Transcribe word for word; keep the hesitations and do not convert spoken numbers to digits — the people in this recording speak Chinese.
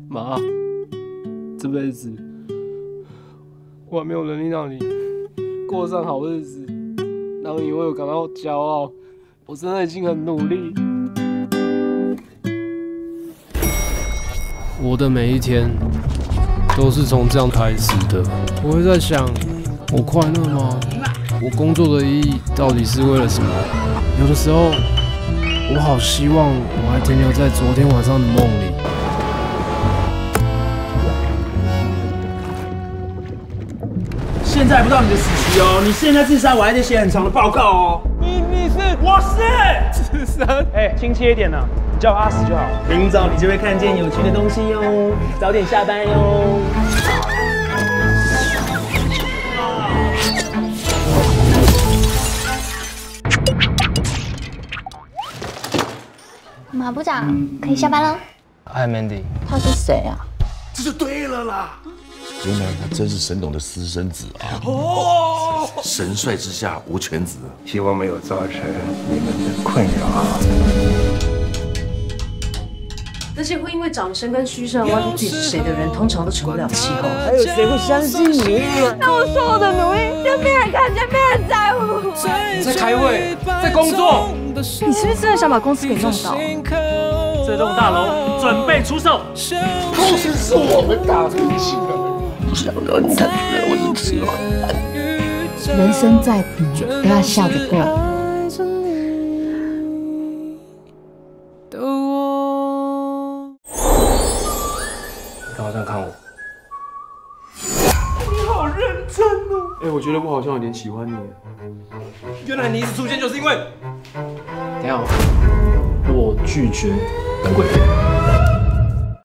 妈，这辈子我还没有能力让你过上好日子，让你为我感到骄傲。我真的已经很努力。我的每一天都是从这样开始的。我会在想，我快乐吗？我工作的意义到底是为了什么？有的时候，我好希望我还停留在昨天晚上的梦里。 现在不到你的死期哦，你现在自杀，我还得写很长的报告哦。 你你是我是自杀？ 哎，亲切一点呢、啊，你叫我阿死就好。明早你就会看见有趣的东西哟，早点下班哟。 马部长，可以下班了。 嗨 ，Mandy。 他是谁啊？ 这就对了啦。 原来他真是神董的私生子啊！ 哦， 神帅之下无犬子。 希望没有造成你们的困扰。 那些会因为掌声跟嘘声挖出自己是谁的人，通常都成不了气候。 还有谁会相信你？ 那我说我的努力，就没人看见，没人在乎。 在开会，在工作。 你是不是真的想把公司给弄倒？ 这栋大楼准备出售。 公司是我们打拼起来的。不想让你看出来我是吃软饭。 人生再苦，都要笑着过。 你好像看我。 你好认真哦。 哎、欸，我觉得我好像有点喜欢你。原来你一直出现就是因为……等一下，我拒绝跟鬼片。